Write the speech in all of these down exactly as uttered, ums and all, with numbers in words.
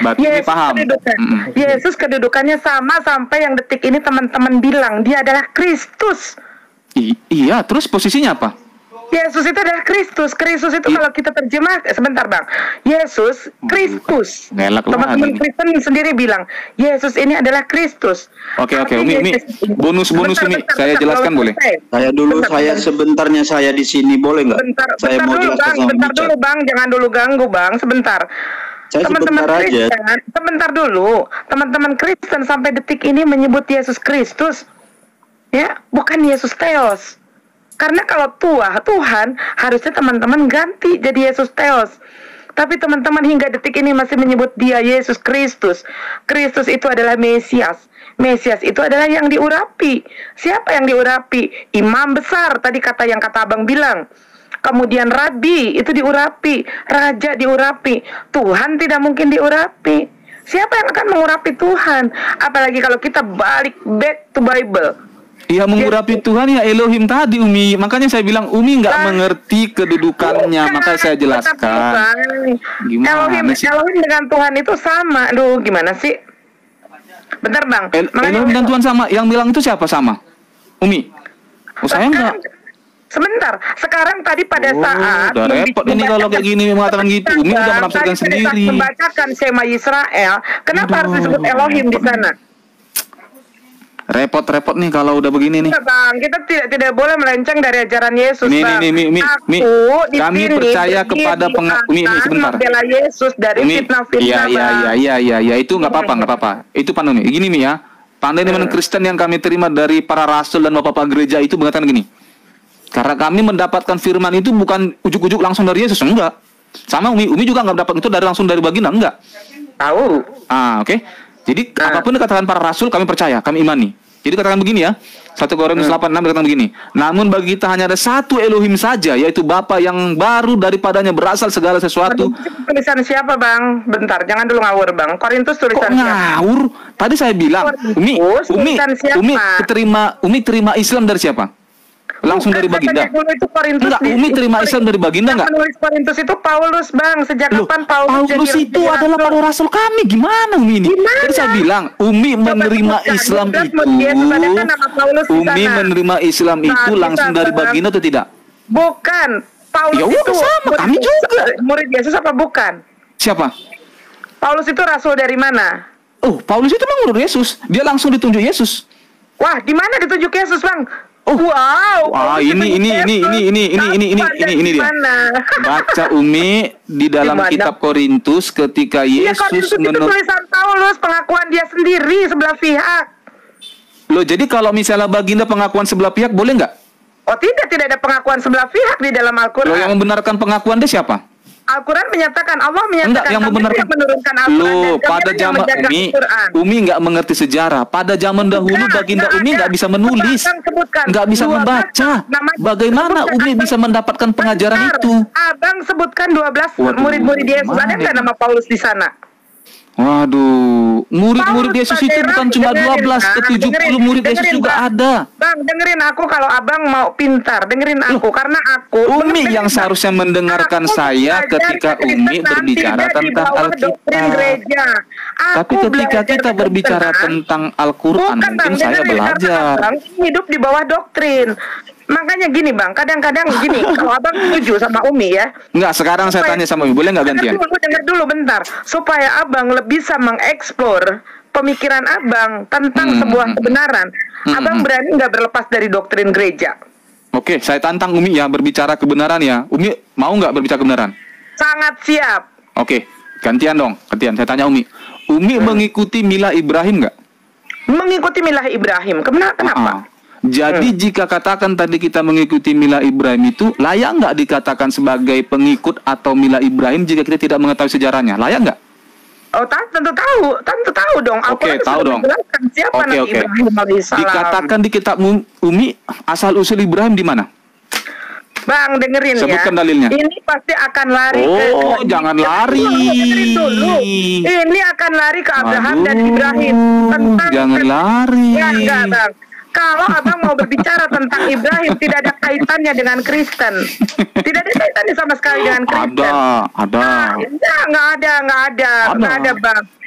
Berarti ini Yesus paham. kedudukan, Mm-mm. Yesus kedudukannya sama sampai yang detik ini teman-teman bilang dia adalah Kristus. I- iya, terus posisinya apa? Yesus itu adalah Kristus. Kristus itu I- kalau kita terjemah, eh, sebentar bang. Yesus Kristus. Ngelak lu Teman-teman lagi. Kristen sendiri bilang Yesus ini adalah Kristus. Oke, oke, Artinya Umi, Umi. Yesus- Bonus-bonus, Bentar, Umi. bentar, Saya bentar, jelaskan belum boleh? selesai. Saya dulu, Bentar, saya bentar. sebentarnya saya di sini boleh nggak? Bentar, Saya bentar mau dulu jelaskan bang, sama bentar Richard. dulu bang, jangan dulu ganggu bang, sebentar. Saya Teman-teman sebentar aja. Kristen, sebentar dulu. Teman-teman Kristen sampai detik ini menyebut Yesus Kristus, ya, bukan Yesus Theos. Karena kalau tua Tuhan, harusnya teman-teman ganti jadi Yesus Theos. Tapi teman-teman hingga detik ini masih menyebut dia Yesus Kristus. Kristus itu adalah Mesias. Mesias itu adalah yang diurapi. Siapa yang diurapi? Imam besar, tadi kata yang kata abang bilang. Kemudian Rabi itu diurapi, Raja diurapi. Tuhan tidak mungkin diurapi. Siapa yang akan mengurapi Tuhan? Apalagi kalau kita balik back to Bible. Iya, mengurapi Tuhan ya Elohim tadi, Umi. Makanya saya bilang Umi nggak Lah, mengerti kedudukannya, bukan, makanya saya jelaskan. bukan. Gimana Elohim, sih? Elohim dengan Tuhan itu sama. Aduh, gimana sih? Bentar bang. El- Makanya- Elohim dan Tuhan sama. Yang bilang itu siapa sama? Umi. Oh, saya enggak. Sebentar, sekarang tadi pada Oh, saat udah repot ini kalau kayak gini mengatakan gitu. Umi udah menafsirkan tadi pada saat sendiri. membacakan Shema Yisrael, kenapa Aduh, harus disebut Elohim di sana? Repot-repot nih kalau udah begini nih. Iya, bang, kita tidak tidak boleh melenceng dari ajaran Yesus, Nih, bang. nih, nih, Mi, Mi, Aku Mi. di Kami sini percaya berdiri kepada di penga- Mi, Mi, atas sebentar. membela Yesus dari Umi, fitnah-fitnah, iya, iya, bang. iya, iya, iya, iya, itu nggak apa-apa, nggak apa-apa. Itu pan Umi. Gini Mi ya, tanda iman Kristen yang kami terima dari para rasul dan bapak-bapak gereja itu mengatakan gini. Karena kami mendapatkan firman itu bukan ujuk-ujuk langsung dari Yesus, enggak. Sama Umi, Umi juga nggak dapat itu dari langsung dari baginda, enggak. Tahu. Ah, oke. Jadi Nah. apapun yang dikatakan para rasul kami percaya, kami imani. Jadi katakan begini ya. satu Korintus delapan enam dikatakan begini. Namun bagi kita hanya ada satu Elohim saja, yaitu Bapa yang baru daripadanya berasal segala sesuatu. Tulisan siapa, bang? Bentar, jangan dulu ngawur, bang. Korintus Kok tulisan siapa? ngawur? Tadi saya bilang, Umi, Korintus, Umi, tulisan siapa? Umi terima, Umi terima Islam dari siapa? Langsung Bukan, dari baginda. katanya dulu itu Korintus Enggak, di- Umi terima Islam dari baginda Yang enggak? menulis Korintus itu Paulus, bang. Sejak Loh, kapan Paulus, Paulus jadi- itu jadi adalah rasul? para rasul kami. Gimana Umi ini? Gimana? Jadi saya bilang, Umi Coba menerima sebutkan, Islam jelas itu. Yesus ada kan nama Paulus di Umi sana. menerima Islam Nah, itu bisa, langsung dari Bang. baginda atau tidak? Bukan. Paulus Ya udah, itu sama, murid kami Yesus- juga. Murid Yesus apa bukan? Siapa? Paulus itu rasul dari mana? Oh, Paulus itu memang murid Yesus. Dia langsung ditunjuk Yesus. Wah, di mana ditunjuk Yesus, bang? Oh. Wow. Wah, Paulus ini ditunjuk ini ini Yesus. ini ini ini ini ini Kapan dan ini ini di dia. mana? Baca Umi di dalam Di mana? kitab Korintus ketika Iya, Korintus Yesus itu menurut. tulisan Paulus, pengakuan dia sendiri sebelah pihak. Loh, jadi kalau misalnya baginda pengakuan sebelah pihak boleh nggak? Oh tidak, tidak ada pengakuan sebelah pihak di dalam Al-Quran. Loh, yang membenarkan pengakuan dia siapa? Al-Quran menyatakan, Allah menyatakan, Enggak, yang kami membenarkan. yang menurunkan Al-Quran Loh, dan kami pada yang zaman menjaga Umi, Al-Quran. Umi nggak mengerti sejarah. Pada zaman dahulu Enggak, baginda enggak Umi ada. nggak bisa menulis, Coba Abang sebutkan. nggak bisa dua belas membaca. nama- Bagaimana sebutkan, Umi Abang. bisa mendapatkan pengajaran Bentar, itu? Abang sebutkan dua belas Waduh, murid-murid Yesus. gimana Ada nggak ini? nama Paulus di sana? Waduh, murid-murid Paulus Yesus itu sebagai bukan rasul, cuma dengerin, dua belas, Bang. ke tujuh puluh Dengerin, murid Yesus dengerin, juga Bang. ada. Bang, dengerin aku kalau abang mau pintar. Dengerin aku, karena aku... Umi dengerin, yang Bang. seharusnya mendengarkan Aku saya belajar ketika Kristen Umi dan berbicara tidak di tentang bawah doktrin Alkitab. gereja. Aku Tapi ketika belajar kita berbicara Kristen, tentang Al-Quran, bukan, mungkin Bang, saya dengerin, karena belajar. abang hidup di bawah doktrin. Makanya gini, Bang, kadang-kadang gini, kalau abang setuju sama Umi ya, Enggak, sekarang saya supaya- tanya sama Umi, boleh nggak gantian? Dengar dulu, dengar dulu bentar, supaya abang lebih bisa mengeksplor pemikiran abang tentang Hmm, sebuah hmm, kebenaran. hmm, Abang hmm. berani nggak berlepas dari doktrin gereja? Oke, saya tantang Umi ya berbicara kebenaran ya. Umi mau nggak berbicara kebenaran? Sangat siap. Oke, gantian dong, gantian. Saya tanya Umi. Umi Hmm. mengikuti milah Ibrahim nggak? Mengikuti milah Ibrahim. Kenapa? Kenapa? Ah. Jadi Hmm. jika katakan tadi kita mengikuti milah Ibrahim itu layak nggak dikatakan sebagai pengikut atau milah Ibrahim jika kita tidak mengetahui sejarahnya? Layak nggak? Oh, ta- tentu tahu, tentu tahu dong. Oke, Al-Quran tahu sudah dong. menjelaskan siapa Oke, Nabi oke. Ibrahim alaihissalam. Dikatakan di kitab Mu- Umi asal usul Ibrahim di mana? Bang, dengerin Sebutkan ya. dalilnya. Ini pasti akan lari ke... Oh, jangan lari. Dengerin dulu. Ini akan lari ke Abraham dan Aduh, Ibrahim. Tentang jangan lari. Ya, enggak, Bang. Kalau abang mau berbicara tentang Ibrahim, tidak ada kaitannya dengan Kristen. Tidak ada kaitannya sama sekali dengan Kristen. Ada, ada. Ah, enggak, enggak ada, enggak ada, Ada. enggak ada, Bang.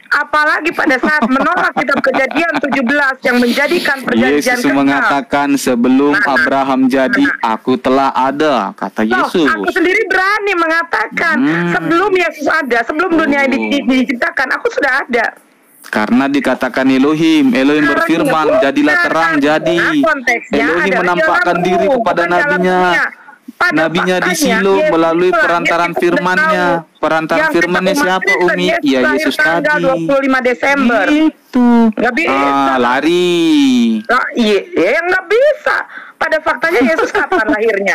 Apalagi pada saat menolak kitab Kejadian tujuh belas yang menjadikan perjanjian Yesus kekal. mengatakan sebelum Mana? Abraham jadi, aku telah ada, kata Loh, Yesus. aku sendiri berani mengatakan Hmm. sebelum Yesus ada, sebelum dunia ini Oh. di- diciptakan, aku sudah ada. Karena dikatakan Elohim, Elohim Karena berfirman, bukan, jadilah terang, jadi. karena konteksnya Elohim adalah menampakkan dalam diri ruh, kepada bukan dalam nabinya. dunia. Pada Nabinya di faktanya, Silo Yesus melalui itu lahir, perantaran kita sudah firman-Nya. tahu. Perantaran Yang kita firman-Nya umat siapa, Kristen, Umi? Yesus Ya, lahir Yesus tanggal tadi. dua puluh lima Desember. Itu. Nggak bisa. Ah, lari. Nah, iya, ya nggak bisa. Pada faktanya Yesus kapan lahirnya?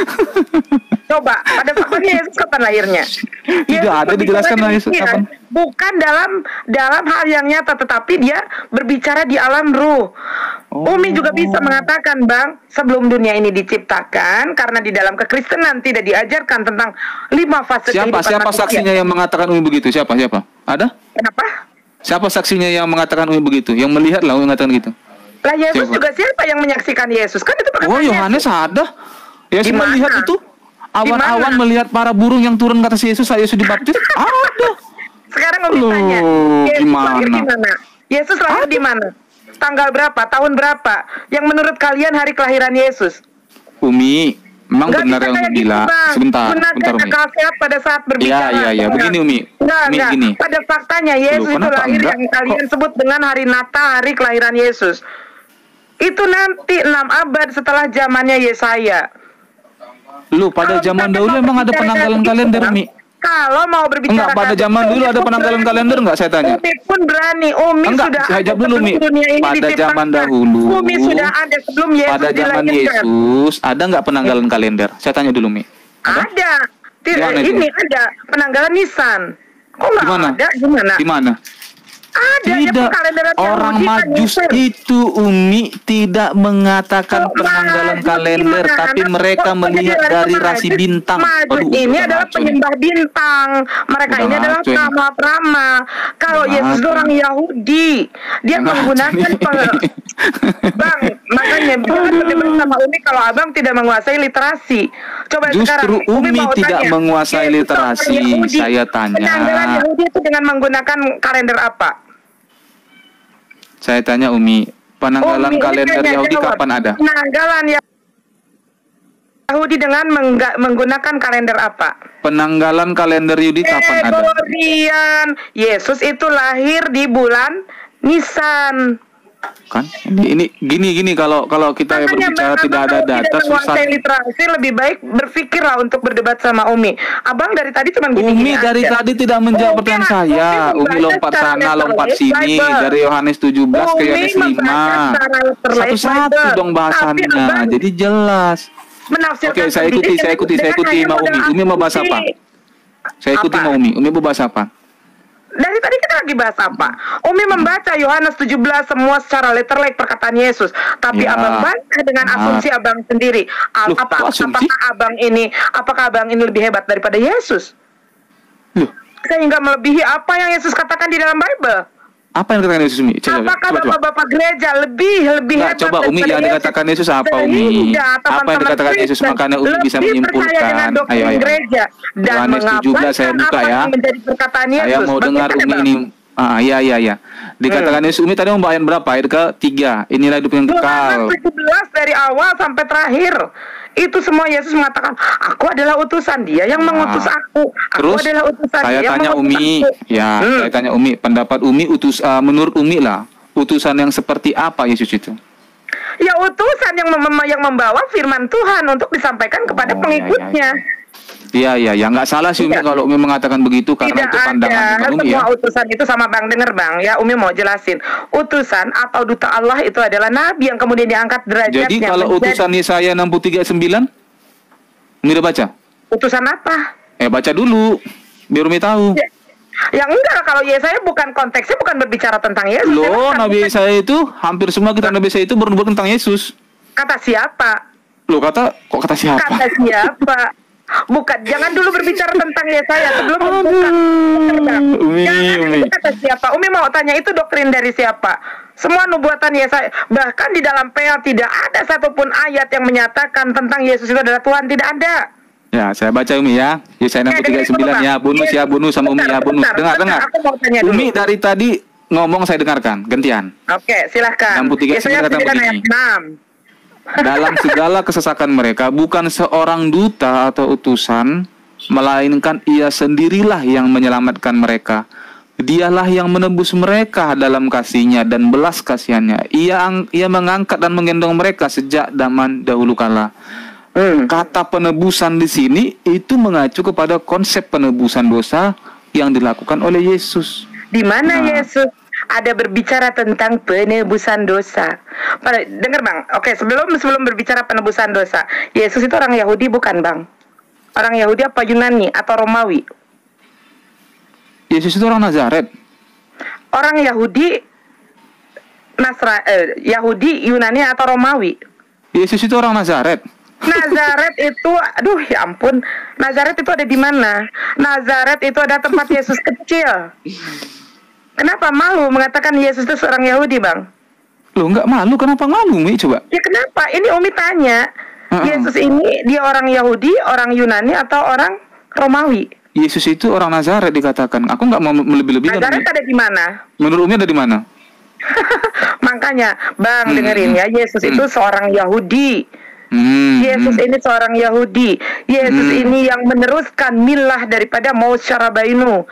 Coba, pada faktanya Yesus kapan lahirnya? Tidak Yesus ada dijelaskan berbicara lah Yesus demikian, kapan. Bukan dalam dalam hal yang nyata, tetapi dia berbicara di alam ruh. Oh. Umi juga bisa mengatakan, Bang, sebelum dunia ini diciptakan, karena di dalam kekristenan tidak diajarkan tentang lima fase Siapa kehidupan siapa manusia. saksinya yang mengatakan Umi begitu? Siapa? Siapa? Ada? Kenapa? Siapa saksinya yang mengatakan Umi begitu? Yang melihat lah Umi mengatakan gitu. Lah Yesus Siapa? juga siapa yang menyaksikan Yesus? Kan itu perkataan Oh, Yohanes Yesus. ada. Yesus Di mana? melihat itu. Awan-awan Di mana? melihat para burung yang turun ke atas Yesus saat Yesus dibaptis. Ada. Sekarang Umi Loh, tanya, Yesus gimana? lahir di mana? Yesus lahir di mana? Tanggal berapa? Tahun berapa? Yang menurut kalian hari kelahiran Yesus? Umi, memang Nggak benar bisa yang kayak Umi gitu, bilang. Bang. Sebentar, Gunakan sebentar Umi. akal sehat pada saat berbicara. Iya, iya, iya. Enggak. Begini, Umi. Enggak, Umi, enggak. gini. Pada faktanya Yesus Loh, itu kenapa lahir enggak? yang kalian Kok- sebut dengan hari Natal, hari kelahiran Yesus. Itu nanti enam abad setelah zamannya Yesaya. Lu pada Kalau zaman misalnya dahulu mau emang ada berbicara penanggalan kayak kalender, gitu, Mi? Kalau mau berbicara Enggak, pada kayak zaman gitu, dulu Umi ada pun penanggalan berani. kalender enggak, saya tanya? Umi pun berani. Umi Enggak, sudah saya ada jawab dulu, sebelum Mi. dunia ini Pada diciptakan. zaman dahulu, Umi sudah ada sebelum Yesus Pada zaman dilahirkan. Yesus ada nggak penanggalan kalender? Saya tanya dulu, Mi. Ada. Ti- Gimana itu? Ini ada penanggalan Nisan. Kok nggak Gimana? ada? Gimana? Di mana? Ada ya Tidak, penkalenderan orang Yahudi kan, Majus Nisan. itu Umi tidak mengatakan Kok penanggalan Majus kalender, gimana? tapi Kok mereka jadi melihat dari Majus? rasi bintang. Majus Aduh, ini udah adalah ngaco nih. penyembah bintang. Mereka Udah ini adalah ngaco ini. prama-prama. Kalau Udah Yesus ngaco orang nih. Yahudi, dia Udah ngaco menggunakan nih. peng- Bang, makanya jangan berdebat sama Umi kalau Abang tidak menguasai literasi. Coba Justru sekarang Umi mau tidak tanya, menguasai Yesus literasi. orang Yahudi, Saya tanya. penanggalan Yahudi itu dengan menggunakan kalender apa? Saya tanya Umi, penanggalan Umi, ini kalender tanya Yahudi jawab. kapan ada? Penanggalan Yahudi dengan mengga- menggunakan kalender apa? Penanggalan kalender Yahudi kapan ada? Gregorian. Yesus itu lahir di bulan Nisan. Kan ini ini gini gini kalau kalau kita Makanya berbicara Bang, tidak Abang ada kalau data tidak menguasai susah. literasi, lebih baik berpikirlah untuk berdebat sama Umi. Abang dari tadi cuma gini-gini Umi dari aja. tadi tidak menjawab Umi, pertanyaan Umi saya. Umi membaca lompat secara sana, lompat letterless sini, Bible. dari Yohanes tujuh belas ke Umi Yohanes membaca lima. secara letterless Satu-satu Bible. dong Tapi bahasannya. Abang Jadi jelas. menafsirkan Oke, saya ikuti, sendiri saya ikuti, saya dengan ikuti hanya sama Umi. modal Umi mau bahas asumsi. apa? Saya ikuti Apa? mau Umi. Umi mau bahas apa? Dari tadi kita lagi bahas apa? Umi membaca Yohanes tujuh belas semua secara letterlek perkataan Yesus. Tapi Ya. abang baca dengan Benar. asumsi abang sendiri. Al- Loh, apa, kok asumsi? apakah abang ini, apakah abang ini lebih hebat daripada Yesus? Loh, Sehingga melebihi apa yang Yesus katakan di dalam Bible. apa yang dikatakan Yesus Umi? Coba, Apakah coba, coba. bapak-bapak gereja lebih lebih Nggak, hebat coba Umi daripada yang Yesus? dikatakan Yesus apa Umi? Sehingga Apa yang teman-teman dikatakan Yesus Kristen makanya Umi bisa lebih percaya dengan menyimpulkan. doktrin Ayo, ayo. gereja dan Yohanes tujuh belas saya mengabaikan buka apa ya. yang menjadi perkataan Yesus. Saya mau dengar Bagaimana, Umi Bang? ini. Ah, iya, iya, iya. Dikatakan Yesus Umi tadi mau bacain berapa? Ayat ke tiga. Inilah hidup yang kekal. Yohanes tujuh belas dari awal sampai terakhir. Itu semua Yesus mengatakan, aku adalah utusan dia yang Nah, mengutus aku. Aku Terus adalah utusan saya dia yang tanya mengutus Umi, aku. ya, Hmm. saya tanya Umi, pendapat Umi utus uh, menurut Umi lah, utusan yang seperti apa Yesus itu? Ya utusan yang mem- yang membawa firman Tuhan untuk disampaikan kepada Oh, ya, pengikutnya. ya, Iya, iya, ya, nggak salah sih Umi Tidak. kalau Umi mengatakan begitu karena Tidak itu pandangan ada iman Umi semua ya. utusan itu sama Bang, denger Bang ya, Umi mau jelasin. Utusan atau duta Allah itu adalah nabi yang kemudian diangkat derajatnya. Jadi kalau menjadi- utusan Yesaya enam puluh tiga ayat sembilan, Umi udah baca? utusan apa? Eh baca dulu, biar Umi tahu. Ya, yang enggak, kalau Yesaya bukan konteksnya bukan berbicara tentang Yesus. Loh, Dia kan Nabi Yesaya itu hampir semua kitab Nabi Yesaya itu bernubuat tentang Yesus. kata siapa? Loh kata, kok kata siapa? Kata siapa? Bukan, jangan dulu berbicara tentang Yesaya sebelum Aduh, bukan. Umi, Jangan, Umi. itu kata siapa? Umi mau tanya itu doktrin dari siapa? Semua nubuatan Yesaya, bahkan di dalam P L tidak ada satupun ayat yang menyatakan tentang Yesus itu adalah Tuhan, tidak ada. Ya, saya baca Umi ya. Yesaya enam puluh tiga ayat sembilan ya. Bonus ya, bonus sama Umi ya, bonus. Dengar, dengar. Umi dari tadi ngomong saya dengarkan, gantian. Oke, silahkan. enam puluh tiga ayat sembilan kata begini. Dalam segala kesesakan mereka, bukan seorang duta atau utusan, melainkan ia sendirilah yang menyelamatkan mereka. Dialah yang menebus mereka dalam kasihnya dan belas kasihannya. Ia ia mengangkat dan menggendong mereka sejak zaman dahulu kala. Hmm. Kata penebusan di sini itu mengacu kepada konsep penebusan dosa yang dilakukan oleh Yesus. Di mana Nah. Yesus ada berbicara tentang penebusan dosa? Pada, dengar bang. Oke, sebelum sebelum berbicara penebusan dosa, Yesus itu orang Yahudi bukan bang? Orang Yahudi apa Yunani atau Romawi? Yesus itu orang Nazaret. Orang Yahudi, Nasra, eh, Yahudi, Yunani atau Romawi? Yesus itu orang Nazaret. Nazaret itu, aduh ya ampun, Nazaret itu ada di mana? Nazaret itu ada tempat Yesus kecil. Kenapa malu mengatakan Yesus itu seorang Yahudi, bang? Loh, nggak malu, kenapa malu, Mi? Coba. Ya kenapa? Ini Umi tanya, Uh-uh. Yesus ini dia orang Yahudi, orang Yunani atau orang Romawi? Yesus itu orang Nazaret dikatakan. Aku nggak mau melebih-lebihkan. Nazaret Mi. ada di mana? Menurut Umi ada di mana? Makanya, bang Hmm. dengerin ya, Yesus Hmm. itu seorang Yahudi. Hmm. Yesus hmm. ini seorang Yahudi. Yesus Hmm. ini yang meneruskan milah daripada Moshe Rabbeinu.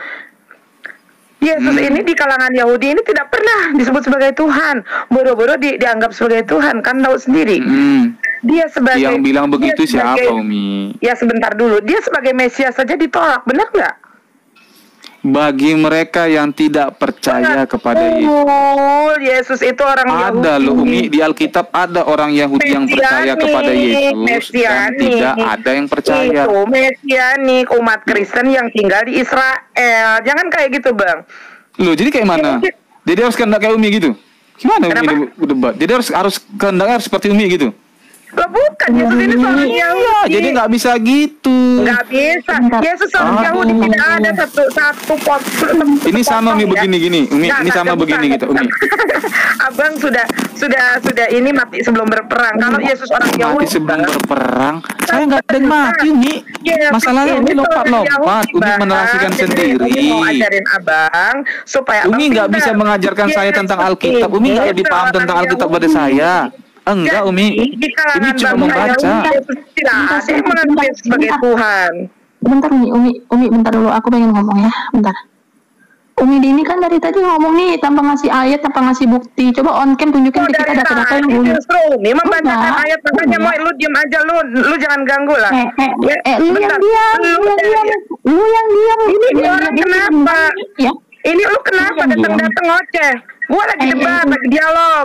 Yesus Hmm. ini di kalangan Yahudi ini tidak pernah disebut sebagai Tuhan. Boro-boro di, dianggap sebagai Tuhan, kan tahu sendiri. Hmm. Dia sebagai Yang bilang dia begitu sebagai- siapa, Umi? Ya sebentar dulu. Dia sebagai Mesias saja ditolak, benar nggak? Bagi mereka yang tidak percaya kepada Yesus. Oh, Yesus itu orang Yahudi. Ada loh, Umi, di Alkitab ada orang Yahudi yang percaya Mesianik, kepada Yesus dan Mesianik. tidak ada yang percaya. Itu Mesianik, umat Kristen yang tinggal di Israel. Jangan kayak gitu, bang. Loh, jadi kayak mana? Jadi harus kehendak kayak Umi gitu? Gimana Umi Kenapa? ini debat? Jadi harus harus kehendaknya harus seperti Umi gitu? Loh, bukan, Yesus ini seorang Iya, Yahudi. jadi nggak bisa gitu. Nggak bisa. Yesus seorang Aduh. Yahudi, tidak ada satu satu pot. Ini sama Umi potong, ya. begini gini, Umi Nggak, ini nggak, sama nggak begini bisa, gitu, nggak Umi. bisa. Abang sudah sudah sudah ini mati sebelum berperang. Kalau Yesus orang Yahudi, Mati sebelum Bang. berperang, saya nggak ada yang mati, Umi. Yesus Masalahnya ini Umi seorang lompat-lompat, Yahudi, Umi Bang. menarasikan Jadi, sendiri. Umi mau ajarin abang supaya abang Umi nggak pintar. bisa mengajarkan saya tentang Yesus Alkitab. Umi nggak ini lebih paham tentang seorang Alkitab pada Yahudi. saya. Enggak, Jadi, Umi. di kalangan Ini cuma bangsa membaca. Yahudi, Yesus tidak ada yang mengaku Yesus sebagai Tuhan. Bentar Umi, Umi, Umi bentar dulu, aku pengen ngomong ya, bentar. Umi ini kan dari tadi ngomong nih tanpa ngasih ayat, tanpa ngasih bukti. Coba on cam tunjukin Oh, ke kita dari data-data tadi yang Umi. justru Umi membacakan Enggak, ayat, makanya enggak. mau lu diam aja, lu lu jangan ganggu lah. Eh, eh, Ya, eh, lu yang bentar. diam, Lu lu yang dari- diam, lu yang diam. Ini Lu yang orang diam, kenapa? Ya, Ini lu kenapa Lu yang datang-datang ngoceh? Gua lagi Eh, debat, eh, lagi dialog.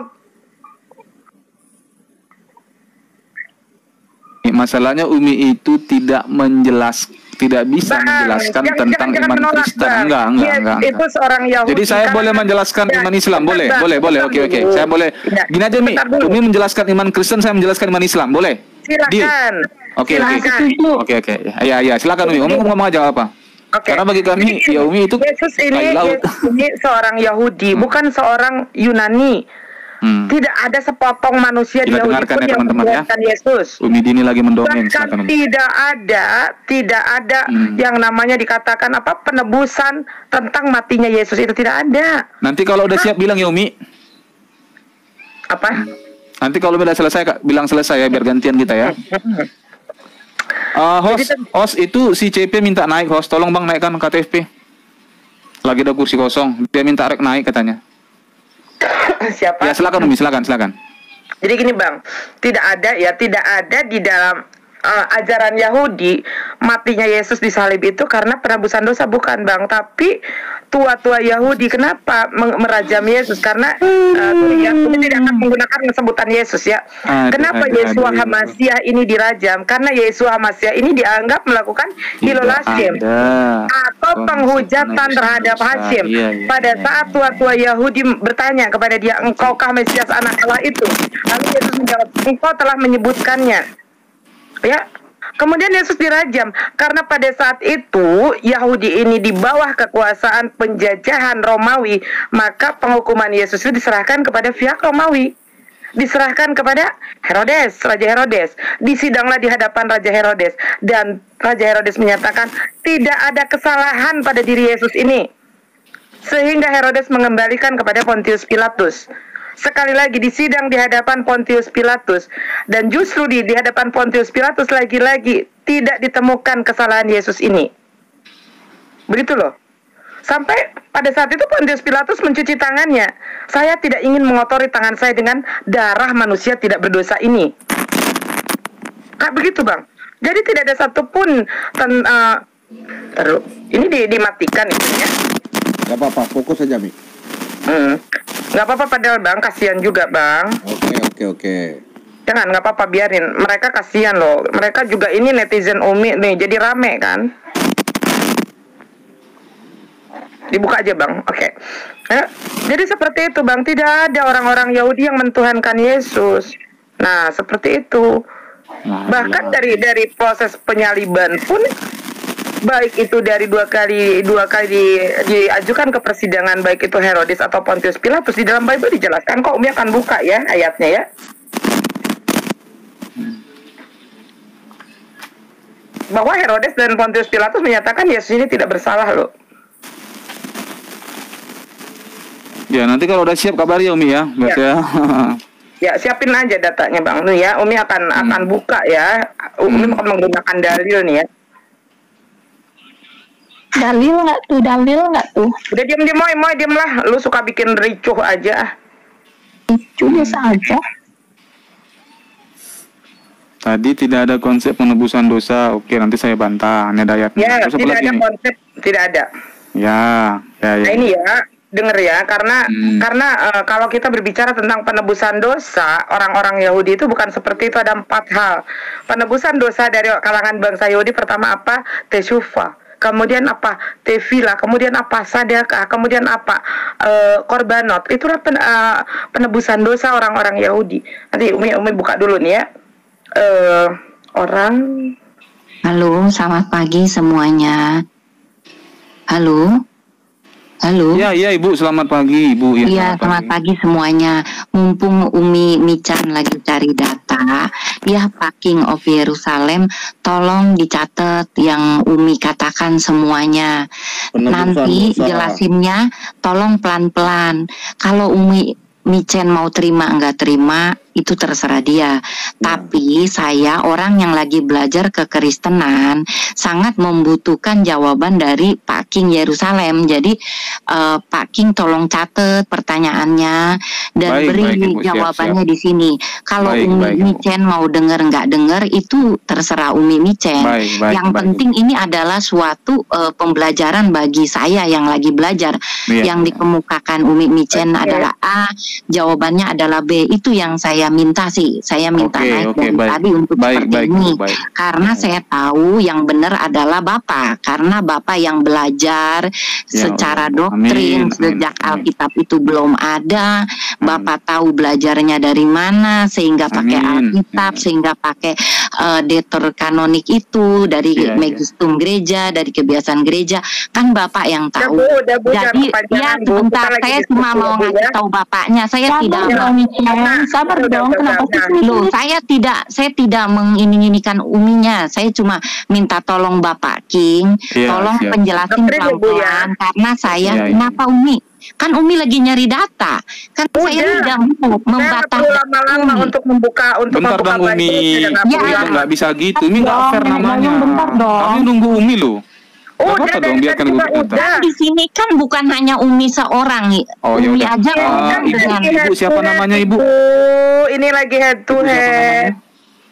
Masalahnya Umi itu tidak menjelas, tidak bisa Bang, menjelaskan jangan- tentang jangan- jangan iman menolak, Kristen. Bang. Enggak, enggak, Yes, enggak, Itu enggak. seorang Yahudi. Jadi saya Karena- boleh menjelaskan Ya, iman Islam, bentar, boleh, Bang. boleh, boleh. Bentar Oke, oke. dulu. Saya boleh. Ya, Gini aja, Mi. bentar dulu. Umi menjelaskan iman Kristen, saya menjelaskan iman Islam, boleh? Deal. Silakan. Oke, oke. Silakan. setuju. Oke, oke. Ya, ya, silakan Umi. Umi ngomong aja apa? Oke. Karena bagi kami, Jadi, ya Umi itu Yesus ini, kayu laut. Yesus ini seorang Yahudi, bukan seorang Yunani. Hmm. Tidak ada sepotong manusia di Kita Yahudi dengarkan pun ya, yang teman-teman, ya. membuatkan Yesus. Umi Dini lagi mendongeng, Bahkan silakan Umi. tidak ada, tidak ada Hmm. yang namanya dikatakan apa penebusan tentang matinya Yesus, itu tidak ada. Nanti kalau udah siap bilang ya Umi. Apa? Nanti kalau udah selesai Kak, bilang selesai ya biar gantian kita ya. Uh, host, host itu si C P minta naik host, tolong bang naikkan K T F P. Lagi ada kursi kosong, dia minta rek naik katanya. Siapa? Ya silakan Umi, silakan, silakan. Jadi gini bang, tidak ada ya, tidak ada di dalam uh, ajaran Yahudi matinya Yesus di salib itu karena penebusan dosa, bukan bang. Tapi tua-tua Yahudi kenapa meng- merajam Yesus? Karena uh, Yahudi tidak akan menggunakan sebutan Yesus ya. Aduh, Kenapa aduh, Yesua aduh. Hamasiah ini dirajam? Karena Yesua Hamasiah ini dianggap melakukan hilul Hashim ada. atau Oh, penghujatan penebusan terhadap dosa. Hashim. Iya, iya, Pada iya, saat iya. tua-tua Yahudi bertanya kepada dia, engkaukah Mesias anak Allah itu? Lalu Yesus menjawab, engkau telah menyebutkannya. Ya, kemudian Yesus dirajam karena pada saat itu Yahudi ini di bawah kekuasaan penjajahan Romawi, maka penghukuman Yesus itu diserahkan kepada pihak Romawi. diserahkan kepada Herodes, Raja Herodes. Disidanglah di hadapan Raja Herodes, dan Raja Herodes menyatakan tidak ada kesalahan pada diri Yesus ini, sehingga Herodes mengembalikan kepada Pontius Pilatus. Sekali lagi disidang di hadapan Pontius Pilatus, dan justru di, di hadapan Pontius Pilatus lagi-lagi tidak ditemukan kesalahan Yesus ini. Begitu loh. Sampai pada saat itu Pontius Pilatus mencuci tangannya. Saya tidak ingin mengotori tangan saya dengan darah manusia tidak berdosa ini. Kayak begitu, Bang. Jadi tidak ada satupun ten, uh, terus ini di, dimatikan itu ya. Gak apa-apa, fokus aja, Mi. Hmm. Nggak apa-apa padahal, Bang, kasihan juga, Bang. Oke, oke, oke. Jangan, nggak apa-apa, biarin. Mereka kasihan loh. Mereka juga ini netizen Umi nih, jadi rame kan. Dibuka aja, Bang. Oke. Ya, jadi seperti itu, Bang. Tidak ada orang-orang Yahudi yang mentuhankan Yesus. Nah, seperti itu. Bahkan dari dari proses penyaliban pun, baik itu dari dua kali dua kali di, diajukan ke persidangan, baik itu Herodes atau Pontius Pilatus, di dalam Bible dijelaskan kok. Umi akan buka ya ayatnya ya. Bahwa Herodes dan Pontius Pilatus menyatakan Yesus ini tidak bersalah loh. Ya, nanti kalau udah siap kabari Umi ya. Ya. Ya. Ya, siapin aja datanya, Bang. Nih ya, Umi akan hmm. akan buka ya. Umi hmm. akan menggunakan dalil nih ya. Dalil nggak tuh? Dalil nggak tuh? Udah diam-diam, moy, moy, diam lah. Lu suka bikin ricuh aja. Ricuh biasa aja. Tadi tidak ada konsep penebusan dosa. Oke, nanti saya bantah. Ini ada ayatnya. Ya, Terus apa tidak lagi ada nih? konsep, tidak ada. Ya, ya, ya. Nah ini ya, denger ya, karena Hmm. karena uh, kalau kita berbicara tentang penebusan dosa, orang-orang Yahudi itu bukan seperti itu. Ada empat hal. Penebusan dosa dari kalangan bangsa Yahudi, pertama apa? Teshuva. Kemudian apa? Tefila, kemudian apa? Sadakah, kemudian apa? Uh, korbanot. Itulah pen, uh, penebusan dosa orang-orang Yahudi. Nanti Umi, Umi buka dulu nih ya. Uh, orang. Halo, selamat pagi semuanya. Halo. Halo. Iya, iya Ibu, selamat pagi Ibu. Ya, Iya, selamat pagi semuanya. Mumpung Umi Mican lagi cari data, ya Pak King of Yerusalem, tolong dicatat yang Umi katakan semuanya. Penebusan Nanti dosa. jelasinnya tolong pelan-pelan. Kalau Umi Micen mau terima enggak terima, itu terserah dia. Tapi saya orang yang lagi belajar kekristenan sangat membutuhkan jawaban dari Pak King Yerusalem. Jadi uh, Pak King tolong catat pertanyaannya dan Baik, beri baik, Ibu. Siap, jawabannya siap. di sini. Kalau Baik, Umi baik, Ibu. Micen mau denger nggak denger, itu terserah Umi Micen. Baik, baik, yang baik. penting ini adalah suatu uh, pembelajaran bagi saya yang lagi belajar. Iya. Yang dikemukakan Umi Micen Oke. adalah A, jawabannya adalah B. Itu yang saya minta sih. Saya minta Oke, naik oke, dari baik. tadi untuk Baik, seperti baik, ini. Bu, baik. Karena saya tahu yang benar adalah Bapak. Karena Bapak yang belajar secara Allah. doktrin Amin, sejak amin. Alkitab itu belum ada. Bapak tahu belajarnya dari mana sehingga pakai Amin. Alkitab, Amin. sehingga pakai uh, Deuterokanonik itu dari Iya, iya. Magistum gereja, dari kebiasaan gereja. Kan Bapak yang Ya, tahu. Bu, udah, Bu, jangan Jadi kepanjangan, ya Bu. sebentar, Kita lagi saya diskusi cuma ya, mau Bu, ngasih ya. tahu bapaknya. Saya Sabar tidak dong, Micen. Sabar Udah, dong. udah, Kenapa udah, sih udah. Loh, saya tidak saya tidak mengini-inikan uminya. Saya cuma minta tolong Bapak King, Iya, tolong siap. penjelasin Doktrin ya, Bu, ya. pelan-pelan karena saya Iya, iya. kenapa Umi? Kan Umi lagi nyari data. Kan saya Udah. tidak mau Saya nggak membatasi perlu lama-lama Umi. untuk membuka untuk Bentar membuka dong Bible. Umi. Sudah nggak Ya. perlu Kita lama. nggak bisa gitu. Ini nggak Dong, fair Nenek namanya. Gayung, bentar dong. Kami nunggu Umi loh. Nggak Udah apa-apa dari dong, biarkan tadi Ibu juga berkata. udah. Di sini kan bukan hanya Umi seorang, Oh, ya Umi udah. aja Ah, ngomong Ibu, dengan Ibu siapa namanya, Ibu? Ini lagi head to Ibu siapa head. namanya?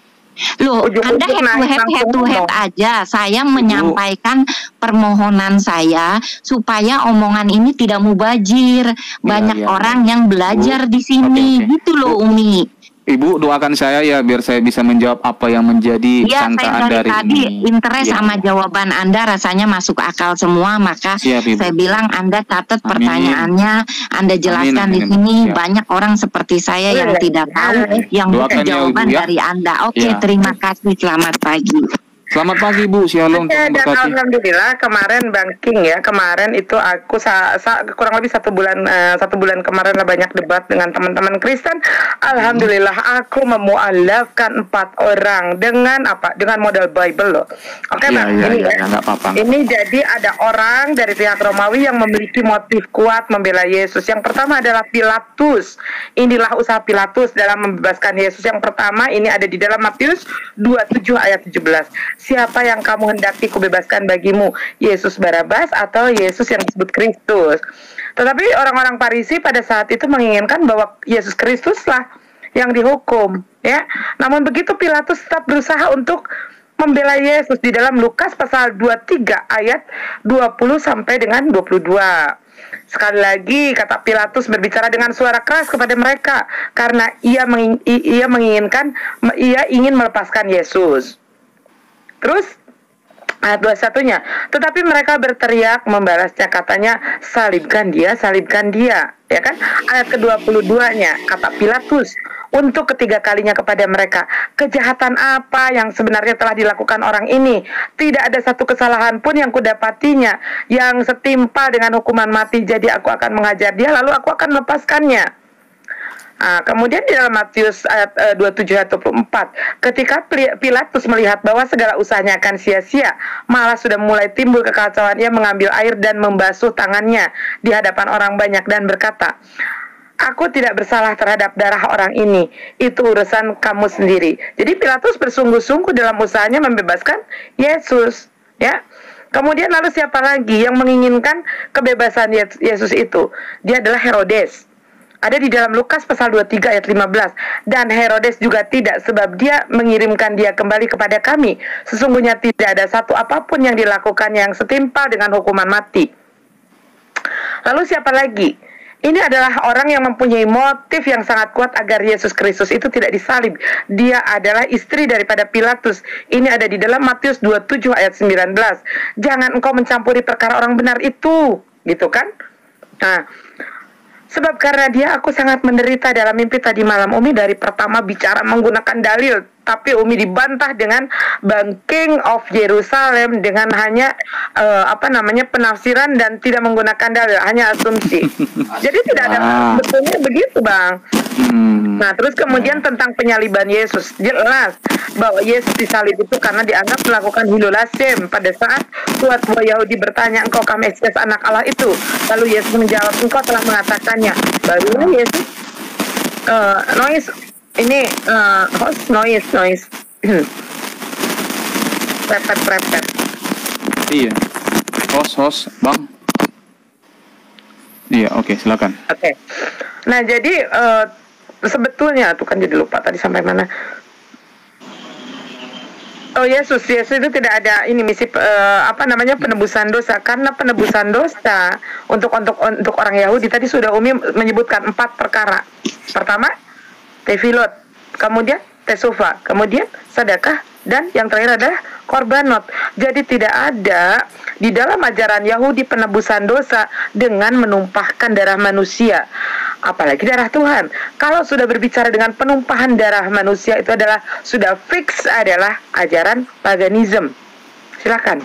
Loh, Ujuk-ujuk Anda head to naik head, langsung head to head ngomong. aja. Saya menyampaikan permohonan saya supaya omongan ini tidak mubazir. Banyak iya, orang yang belajar di sini, Oke, oke. gitu loh, Umi. Ibu doakan saya ya biar saya bisa menjawab apa yang menjadi Ya, sangkaan saya dari dari tadi ini. interest Iya, sama iya. jawaban Anda rasanya masuk akal semua, maka Siap, Ibu. saya bilang Anda catat Amin. pertanyaannya, Anda jelaskan Amin, di amin. sini. Siap. Banyak orang seperti saya yang Iya. tidak tahu, yang butuh Doakan ya, jawaban Ibu, ya. dari Anda. Oke, Iya. terima kasih. Selamat pagi. Selamat pagi Bu, shalom. Oke, dan alhamdulillah kemarin Bang King ya, kemarin itu aku sa sa kurang lebih satu bulan uh, satu bulan kemarin lah banyak debat dengan teman-teman Kristen. Alhamdulillah aku memualafkan empat orang dengan apa? Dengan model Bible loh. Oke Iya, Bang, iya, ini iya, ya. nggak apa-apa. Ini jadi ada orang dari pihak Romawi yang memiliki motif kuat membela Yesus. Yang pertama adalah Pilatus. Inilah usaha Pilatus dalam membebaskan Yesus. Yang pertama ini ada di dalam Matius dua puluh tujuh ayat tujuh belas. Siapa yang kamu hendaki kubebaskan bagimu, Yesus Barabas atau Yesus yang disebut Kristus? Tetapi orang-orang Farisi pada saat itu menginginkan bahwa Yesus Kristuslah yang dihukum, ya. Namun begitu Pilatus tetap berusaha untuk membela Yesus di dalam Lukas pasal dua puluh tiga ayat dua puluh sampai dengan dua puluh dua. Sekali lagi kata Pilatus berbicara dengan suara keras kepada mereka karena ia menging, ia menginginkan ia ingin melepaskan Yesus. Terus ayat dua puluh satunya, tetapi mereka berteriak membalasnya, katanya salibkan dia, salibkan dia, ya kan? Ayat ke dua puluh dua-nya kata Pilatus untuk ketiga kalinya kepada mereka, kejahatan apa yang sebenarnya telah dilakukan orang ini? Tidak ada satu kesalahan pun yang kudapatinya yang setimpal dengan hukuman mati, jadi aku akan mengajar dia lalu aku akan melepaskannya. Nah, kemudian di dalam Matius ayat uh, dua puluh tujuh ayat dua puluh empat, ketika Pilatus melihat bahwa segala usahanya akan sia-sia, malah sudah mulai timbul kekacauan, ia mengambil air dan membasuh tangannya di hadapan orang banyak dan berkata, aku tidak bersalah terhadap darah orang ini, itu urusan kamu sendiri. Jadi Pilatus bersungguh-sungguh dalam usahanya membebaskan Yesus, ya. Kemudian lalu siapa lagi yang menginginkan kebebasan Yesus itu? Dia adalah Herodes. Ada di dalam Lukas pasal dua puluh tiga ayat lima belas. Dan Herodes juga tidak, sebab dia mengirimkan dia kembali kepada kami. Sesungguhnya tidak ada satu apapun yang dilakukan yang setimpal dengan hukuman mati. Lalu siapa lagi? Ini adalah orang yang mempunyai motif yang sangat kuat agar Yesus Kristus itu tidak disalib. Dia adalah istri daripada Pilatus. Ini ada di dalam Matius dua puluh tujuh ayat sembilan belas. Jangan engkau mencampuri perkara orang benar itu, gitu kan? Nah, sebab karena dia aku sangat menderita dalam mimpi tadi malam. Umi dari pertama bicara menggunakan dalil, tapi Umi dibantah dengan Bang King of Yerusalem dengan hanya uh, apa namanya penafsiran dan tidak menggunakan dalil, hanya asumsi. Jadi tidak ada Ah. betulnya begitu, Bang. Hmm. Nah, terus kemudian tentang penyaliban Yesus, jelas bahwa Yesus disalib itu karena dianggap melakukan hilul lazim. Pada saat tua-tua Yahudi bertanya, engkaukah Mesias anak Allah itu? Lalu Yesus menjawab, engkau telah mengatakannya. Barulah Yesus uh, noise ini uh, host noise noise prepet prepet. Iya. Host host Bang. Iya, oke, silakan. Oke. Nah, jadi uh, sebetulnya tuh kan jadi lupa tadi sampai mana. Oh, Yesus, Yesus itu tidak ada ini misi uh, apa namanya penebusan dosa, karena penebusan dosa untuk untuk untuk orang Yahudi tadi sudah Umi menyebutkan empat perkara. Pertama, tefilot, kemudian tesufa, kemudian sedekah, dan yang terakhir adalah korbanot. Jadi tidak ada di dalam ajaran Yahudi penebusan dosa dengan menumpahkan darah manusia, apalagi darah Tuhan. Kalau sudah berbicara dengan penumpahan darah manusia, itu adalah sudah fix adalah ajaran paganisme. Silakan.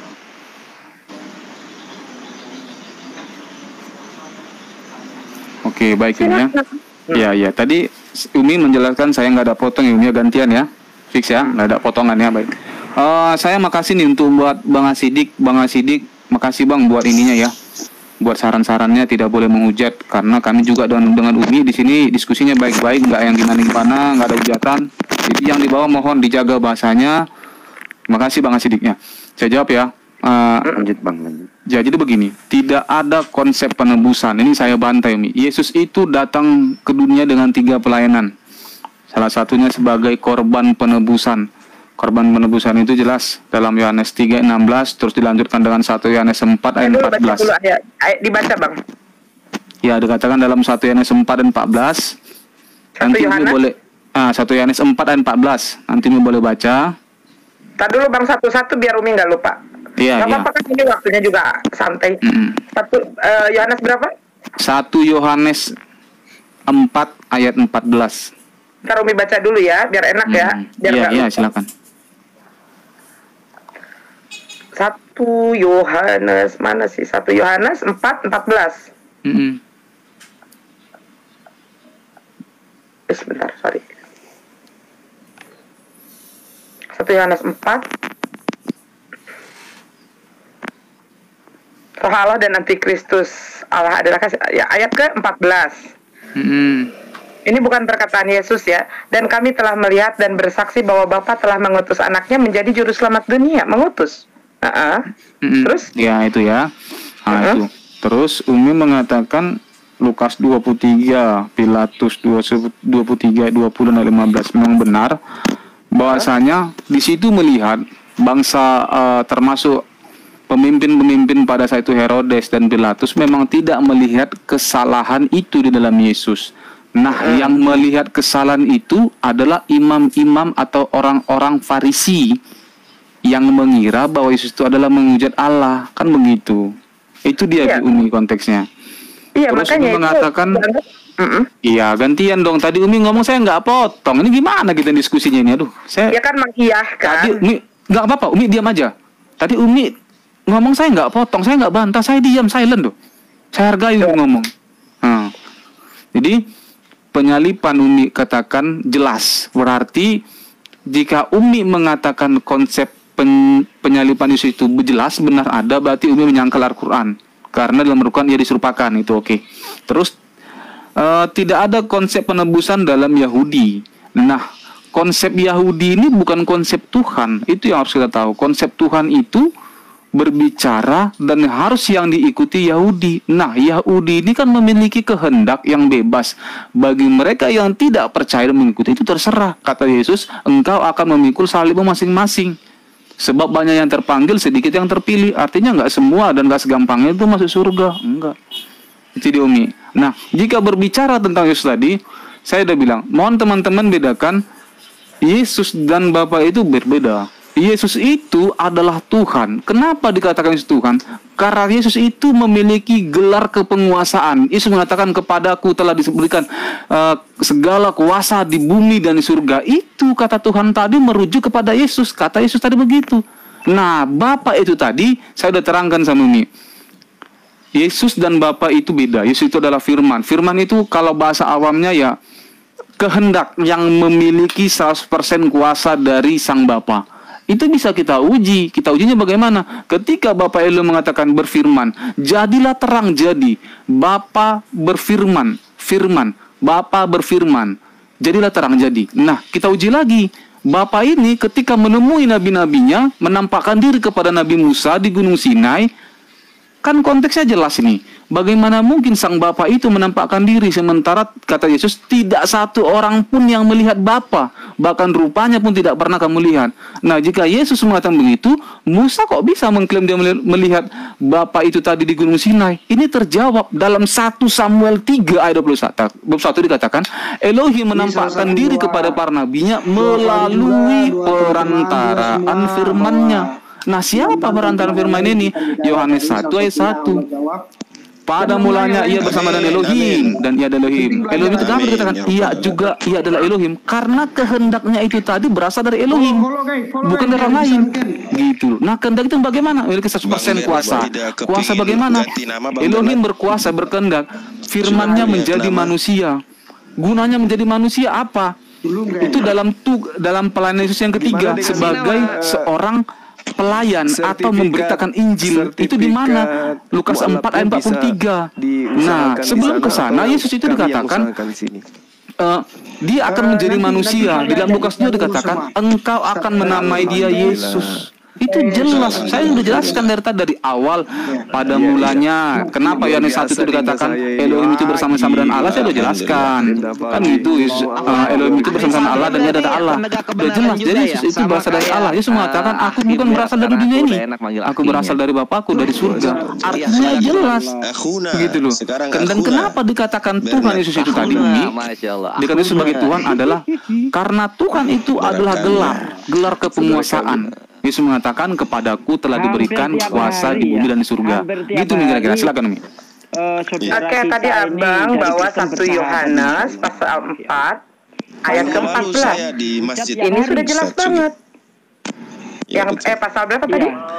Oke, baik Umi ya. Iya, iya. Tadi Umi menjelaskan, saya nggak ada potong ya Umi, ya, gantian ya. Fix ya, nggak ada potongan ya, baik. Uh, saya makasih nih untuk buat Bang Asidik, Bang Asidik, makasih Bang buat ininya ya. Buat saran-sarannya, tidak boleh menghujat karena kami juga dengan dengan Umi di sini diskusinya baik-baik, nggak yang gimana-gimana, nggak ada hujatan. Jadi yang di bawah mohon dijaga bahasanya. Makasih Bang Asidiknya. Saya jawab ya. Uh, Lanjut Bang, lanjut. Jadi begini, tidak ada konsep penebusan. Ini saya bantai Umi. Yesus itu datang ke dunia dengan tiga pelayanan. Salah satunya sebagai korban penebusan. Korban penebusan itu jelas dalam Yohanes tiga enam belas, terus dilanjutkan dengan satu Yohanes empat ayat empat belas. Dulu, ayat, ayat dibaca Bang. Ya, dikatakan dalam satu Yohanes empat dan empat belas. Nanti Umi boleh ah satu Yohanes empat ayat empat belas. Nanti Umi boleh baca. Tadi dulu Bang satu-satu biar Umi nggak lupa. Iya, Gak iya. apa-apa kan ini waktunya juga santai. Mm-mm. Satu uh, Yohanes berapa? satu Yohanes empat ayat empat belas. Ntar Umi baca dulu ya, biar enak ya. Mm. Biar Iya, nggak iya, lupa. silakan. satu Yohanes, mana sih? satu Yohanes empat empat belas. Mm-mm. Eh, sebentar, sorry. satu Yohanes empat. Roh Allah dan Antikristus Allah adalah kasih, ya, ayat ke empat belas. Mm-mm. Ini bukan perkataan Yesus ya. Dan kami telah melihat dan bersaksi bahwa Bapa telah mengutus anaknya menjadi juru selamat dunia. Mengutus. Uh-uh. Mm-mm. Terus? Ya itu ya. Nah, Uh-huh. itu. Terus Umi mengatakan Lukas dua puluh tiga, Pilatus dua puluh tiga, dua puluh dan lima belas memang benar bahwasanya di situ melihat bangsa uh, termasuk pemimpin-pemimpin pada saat itu Herodes dan Pilatus memang tidak melihat kesalahan itu di dalam Yesus. Nah, Hmm. yang melihat kesalahan itu adalah imam-imam atau orang-orang Farisi yang mengira bahwa Yesus itu adalah menghujat Allah, kan begitu. Itu dia Iya. Bu Umi konteksnya. Iya, Terus makanya Umi itu mengatakan, Mm-mm. iya gantian dong. Tadi Umi ngomong saya nggak potong. Ini gimana kita diskusinya ini? Aduh, saya Ya kan mengiyah tadi kan. Umi nggak apa-apa. Umi diam aja. Tadi Umi ngomong saya nggak potong, saya nggak bantah, saya diam, silent tuh. Saya hargai Umi ngomong. Nah, jadi penyalipan Umi katakan jelas. Berarti jika Umi mengatakan konsep pen, penyalipan Yesus itu jelas benar ada, berarti Umi menyangkal Al-Quran. Karena dalam Al-Quran ia diserupakan, itu oke. Terus uh, tidak ada konsep penebusan dalam Yahudi. Nah, konsep Yahudi ini bukan konsep Tuhan. Itu yang harus kita tahu. Konsep Tuhan itu berbicara dan harus yang diikuti Yahudi. Nah, Yahudi ini kan memiliki kehendak yang bebas. Bagi mereka yang tidak percaya dan mengikuti itu terserah. Kata Yesus, engkau akan memikul salibmu masing-masing. Sebab banyak yang terpanggil, sedikit yang terpilih. Artinya nggak semua dan nggak segampangnya itu masuk surga. Enggak. Itu dia Umi. Nah, jika berbicara tentang Yesus tadi, saya udah bilang, mohon teman-teman bedakan Yesus dan Bapa itu berbeda. Yesus itu adalah Tuhan. Kenapa dikatakan Yesus Tuhan? Karena Yesus itu memiliki gelar kepenguasaan. Yesus mengatakan kepadaku telah diberikan uh, segala kuasa di bumi dan di surga. Itu kata Tuhan tadi merujuk kepada Yesus. Kata Yesus tadi begitu. Nah, Bapa itu tadi saya sudah terangkan sama Umi. Yesus dan Bapa itu beda. Yesus itu adalah firman. Firman itu kalau bahasa awamnya ya kehendak yang memiliki seratus persen kuasa dari Sang Bapa. Itu bisa kita uji. Kita ujinya bagaimana? Ketika Bapa Elu mengatakan berfirman, jadilah terang jadi. Bapa berfirman, firman, Bapa berfirman, jadilah terang jadi. Nah, kita uji lagi. Bapa ini ketika menemui nabi-nabinya, menampakkan diri kepada Nabi Musa di Gunung Sinai, kan konteksnya jelas ini. Bagaimana mungkin Sang Bapa itu menampakkan diri sementara kata Yesus tidak satu orang pun yang melihat Bapa, bahkan rupanya pun tidak pernah kamu lihat. Nah, jika Yesus mengatakan begitu, Musa kok bisa mengklaim dia melihat Bapa itu tadi di Gunung Sinai? Ini terjawab dalam satu Samuel tiga ayat dua puluh satu dikatakan, Elohim menampakkan diri kepada para nabinya melalui perantaraan firman-Nya. Nah, siapa perantara firman ini? Yohanes satu ayat satu. Pada mulanya ia bersama dengan Elohim dan ia adalah Elohim. Elohim itu kenapa dikatakan ia juga ia adalah Elohim? Karena kehendaknya itu tadi berasal dari Elohim, bukan dari orang lain. Gitu. Nah, kehendak itu bagaimana? Memiliki seratus persen kuasa. Kuasa bagaimana? Elohim berkuasa, berkehendak. Firman-Nya menjadi manusia. Gunanya menjadi manusia apa? Itu dalam tu, dalam pelayanan Yesus yang ketiga sebagai seorang pelayan atau memberitakan Injil. Itu di mana? Lukas empat ayat empat puluh tiga. Nah, sebelum ke sana Yesus itu dikatakan uh, dia akan menjadi manusia. Di dalam Lukas dua dikatakan engkau akan menamai dia Yesus. Itu jelas. Saya sudah jelaskan dari tadi dari awal pada mulanya. Kenapa Yohanes satu itu dikatakan Elohim itu bersama-sama dengan Allah? Saya sudah jelaskan. Kan gitu. Uh, Elohim itu bersama-sama Allah dan dia adalah Allah. Sudah jelas. Jadi Yesus itu berasal dari Allah. Yesus mengatakan aku bukan berasal dari dunia ini. Aku berasal dari Bapakku dari surga. Artinya jelas. Begitu loh. Dan kenapa dikatakan Tuhan Yesus itu tadi ini? Dikatakan Yesus sebagai Tuhan adalah karena Tuhan itu adalah gelar, gelar kepenguasaan. Yesus mengatakan kepadaku telah diberikan kuasa di bumi dan di surga. Gitu nih kira-kira. Silakan Umi. Oke, okay, tadi Abang bawa satu Yohanes pasal empat ayat ke empat belas. Ini sudah jelas banget. Yang eh pasal berapa tadi?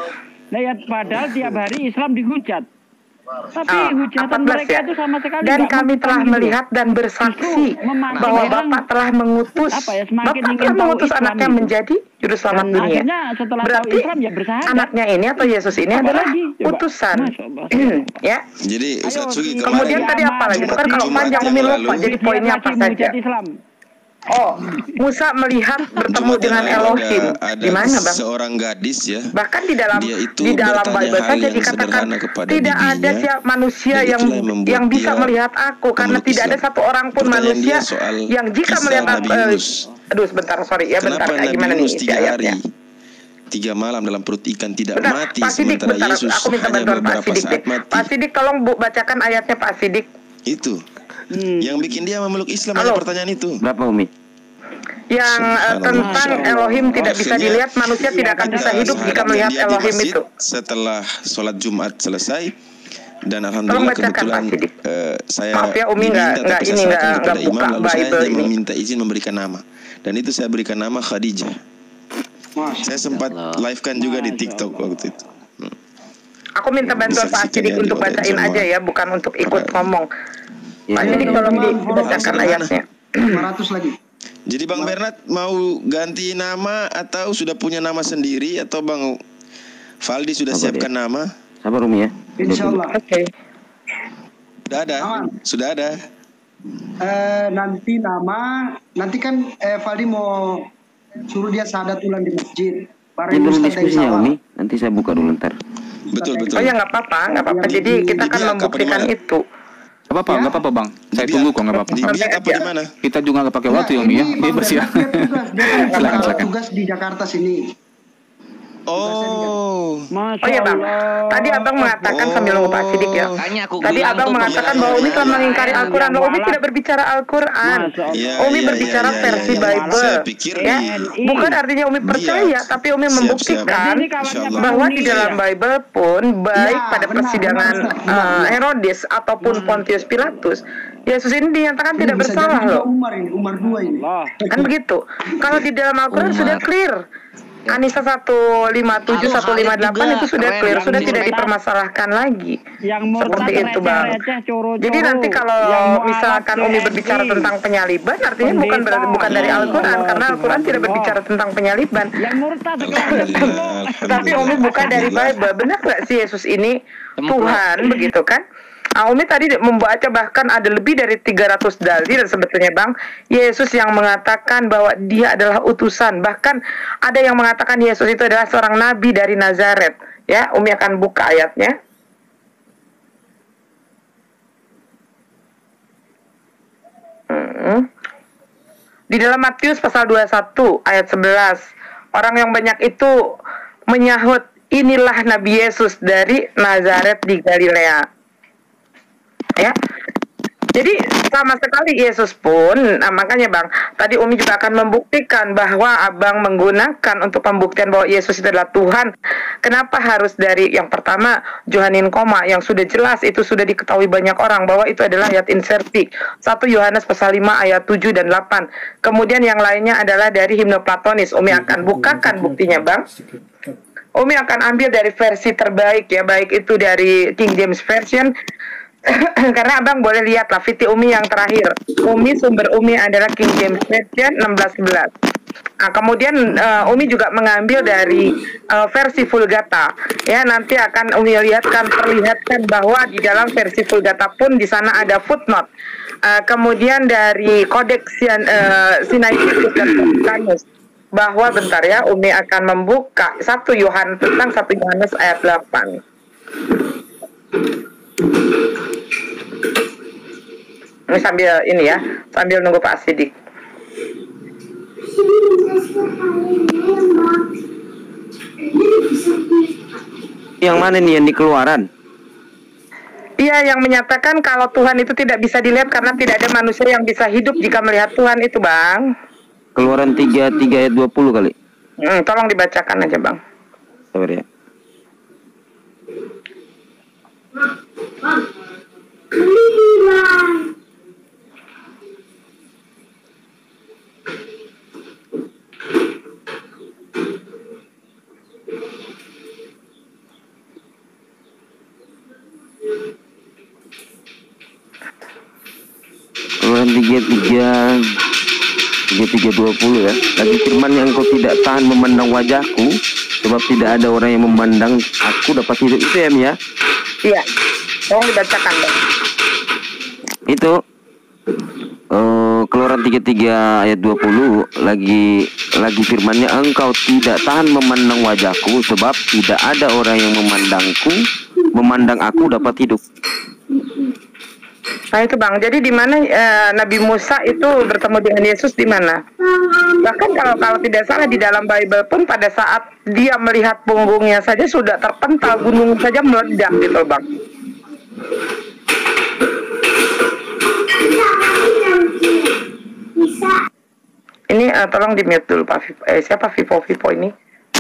Lihat padahal tiap hari Islam dihujat. Tapi Ah, hujatan empat belas mereka ya. itu sama sekali Dan nggak kami mempan telah gitu. melihat dan bersaksi Justru memantik bahwa orang, Bapak telah mengutus apa ya, semakin Bapak ingin telah tahu mengutus Islam anaknya itu. menjadi juru selamat Dan dunia. akhirnya setelah tahu Berarti Islam ya bersahadat. anaknya ini atau Yesus ini adalah Apalagi? Coba. utusan. Masya Allah. Ya. Jadi Ustaz Ayo, Sugi di- Kemudian kemarin tadi apa lagi? Itu kan kalau Jumat panjang yang Umi lupa. lalu, Jadi Dia poinnya apa lagi saja? menghujat Islam. Oh, Musa melihat bertemu Jumat yang dengan lalu Elohim. ada, ada Di mana, Bang? seorang gadis ya. Bahkan di dalam Dia itu di dalam bertanya Bible hal saja yang dikatakan sederhana kepada tidak ada bibinya, siapa manusia dan yang itulah yang membuat yang bisa dia melihat aku karena memeluk tidak ada Islam. satu orang pun Pertanyaan manusia dia soal yang jika kisah melihat Nabi aku eh, Yunus. aduh sebentar sorry ya bentar Kenapa kayak Nabi gimana nih Yunus isi tiga ayatnya. hari tiga malam dalam perut ikan tidak Bentar, mati, Pak Sidik, sementara bentar, Yesus aku minta hanya bantuan Pak beberapa Sidik saat deh. mati. Pak Sidik tolong Bu bacakan ayatnya Pak Sidik. Itu Hmm. yang bikin dia memeluk Islam Halo. hanya pertanyaan itu. Berapa Umi? Yang eh, Subhanallah. tentang Elohim tidak bisa Akhirnya, dilihat, manusia tidak akan bisa kita hidup jika hadapkan melihat dia di Elohim masjid itu. setelah sholat Jumat selesai, dan Tolong alhamdulillah bacakan, kebetulan Pak Sidik. eh, saya Maaf ya, Umi diminta, nggak- tapi nggak saya ini, serahkan nggak- kepada nggak buka imam, lalu saya Bible hanya ini. meminta izin memberikan nama, dan itu saya berikan nama Khadijah. Saya sempat live kan juga di TikTok waktu itu. Hmm. Aku minta bantuan Pak Disaksikan Sidik ya di untuk oleh bacain jemaah. aja ya, bukan untuk ikut ngomong. Pak Iya. Sidik tolong di- Teman-teman, dibacakan follow. ayatnya. lima ratus lagi. Jadi Bang Bernard mau ganti nama atau sudah punya nama sendiri, atau Bang Faldi sudah Apa siapkan nama? Sabar Umi ya. Insya Allah. Oke. Sudah ada, Aman. sudah ada. Eh, nanti nama, nanti kan eh, Faldi mau suruh dia sahadat ulang di masjid. Bareng Ini dulu Ustaz dari diskusinya sawah. Umi. Nanti saya buka dulu ntar. Betul betul. Oh ya nggak apa-apa, nggak apa-apa. Jadi kita akan Di Biak apa membuktikan di mana? itu. Nggak apa-apa, nggak apa-apa bang. Saya Di tunggu Biak. kok nggak apa-apa. Di Biak apa di mana? Kita juga nggak pakai waktu ya Nah, Umi ya. ini Bang Bebas ya. Bernard, dia tugas, dia kan Silakan, silakan. tugas di Jakarta sini. Oh, Masya Oh iya bang, Allah. tadi abang mengatakan sambil nunggu Pak Sidik ya. Makanya aku Tadi bilang abang tuh mengatakan iya, bahwa iya, Umi telah iya, mengingkari iya. Al-Quran. Bahwa Umi Yang tidak berbicara Al-Quran. Masya Allah. Iya, Umi iya, berbicara iya, versi iya, iya. Bible. Saya pikir Ya, di bukan artinya Umi percaya, Biak. tapi Umi Siap, membuktikan Jadi kawannya Insyaallah. bahwa Umi di dalam ya? Bible pun baik Ya, pada benar, persidangan benar, Ustaz. Benar, eh, benar. Herodes ataupun Pontius Pilatus, Yesus ini dinyatakan Ini tidak bisa bersalah jadi juga loh. Umar ini, Umar dua ini. Allah. Kan begitu. Kalau di dalam Al-Quran Umar. sudah clear. Anisa seratus lima puluh tujuh, Lalu seratus lima puluh delapan Khalid itu juga sudah keren, clear, yang sudah tidak murtad. dipermasalahkan lagi. Yang murtad Seperti itu bang. receh-receh, coro-coro. Jadi nanti kalau Yang mualaf misalkan Umi C N I. berbicara tentang penyaliban, artinya bukan Pendeta. berarti bukan dari Ya Al-Quran, Allah, karena Al-Quran tidak subhanallah. berbicara tentang penyaliban. Yang murtad sekarang. Alhamdulillah, Tapi Umi bukan dari Bible. Benar nggak sih Yesus ini Tuhan begitu kan? Nah, Umi tadi membaca bahkan ada lebih dari tiga ratus dalil sebetulnya Bang. Yesus yang mengatakan bahwa dia adalah utusan. Bahkan ada yang mengatakan Yesus itu adalah seorang nabi dari Nazaret. Ya, Umi akan buka ayatnya. Hmm. Di dalam Matius pasal dua puluh satu ayat sebelas, orang yang banyak itu menyahut, inilah Nabi Yesus dari Nazaret di Galilea. Ya. Jadi sama sekali Yesus pun, nah makanya Bang, tadi Umi juga akan membuktikan bahwa Abang menggunakan untuk pembuktian bahwa Yesus itu adalah Tuhan. Kenapa harus dari yang pertama Johanin koma yang sudah jelas itu sudah diketahui banyak orang bahwa itu adalah ayat inserti satu Yohanes pasal lima ayat tujuh dan delapan. Kemudian yang lainnya adalah dari himne Platonis. Umi akan bukakan buktinya Bang. Umi akan ambil dari versi terbaik ya, baik itu dari King James Version. Karena Abang boleh lihat lah fiti Umi yang terakhir. Umi sumber Umi adalah King James Version enam belas sebelas. Nah, kemudian uh, Umi juga mengambil dari uh, versi Vulgata. Ya, nanti akan Umi lihatkan perlihatkan bahwa di dalam versi Vulgata pun di sana ada footnote. Uh, kemudian dari Codex Sin, uh, Sinaiticus dan Vaticanus, bahwa bentar ya, Umi akan membuka satu Yohanes tentang satu Yohanes ayat delapan. Ini sambil ini ya, sambil nunggu Pak Sidik. Yang mana nih yang di Keluaran? Iya, yang menyatakan kalau Tuhan itu tidak bisa dilihat karena tidak ada manusia yang bisa hidup jika melihat Tuhan itu, Bang. Keluaran tiga puluh tiga ayat dua puluh kali. Hmm, tolong dibacakan aja, Bang. Sabar ya. tiga tiga tiga tiga dua puluh ya. Lagi firman yang engkau tidak tahan memandang wajahku, sebab tidak ada orang yang memandang aku dapat hidup. Itu ya, Mia? Iya. Tolong dibacakan, Bang. Itu uh, Keluaran tiga puluh tiga ayat dua puluh lagi lagi firmannya, engkau tidak tahan memandang wajahku, sebab tidak ada orang yang memandangku memandang aku dapat hidup. Nah itu Bang, jadi di mana eh, Nabi Musa itu bertemu dengan Yesus di mana? Bahkan kalau kalau tidak salah di dalam Bible pun pada saat dia melihat punggungnya saja sudah terpental, gunung saja meledak gitu Bang. Ini uh, tolong di mute dulu Pak Vivo. Eh, siapa Vivo Vivo ini?